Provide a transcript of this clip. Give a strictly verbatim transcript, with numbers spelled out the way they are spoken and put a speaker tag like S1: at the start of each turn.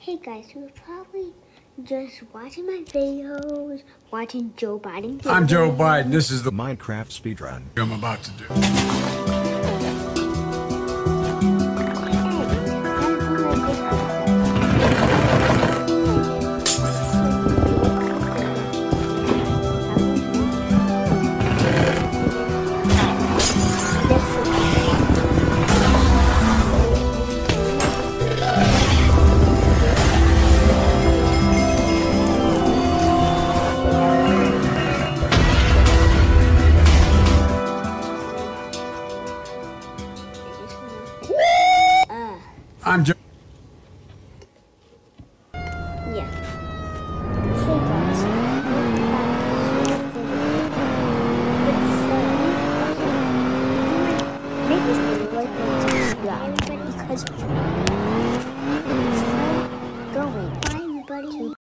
S1: Hey guys, you're probably just watching my videos, watching Joe Biden. Videos.
S2: I'm Joe Biden. This is the
S3: Minecraft speedrun
S2: I'm about to do. I'm Joe.
S1: Yeah. Hey guys. Make this video like and subscribe because it's going. Bye everybody.